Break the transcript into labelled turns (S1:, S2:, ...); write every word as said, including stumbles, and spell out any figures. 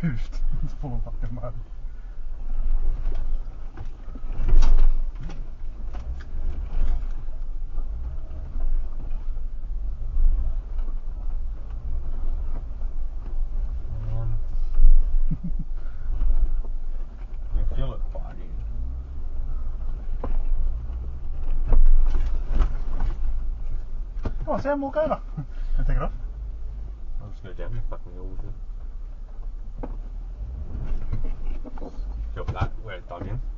S1: poofed. It's full of fucking mud.
S2: Um, you feel it biting.
S1: Come on, Sam, walk over. And take it off.
S2: I'm just gonna jam you, fuck me all with it. Feel that where it dug in.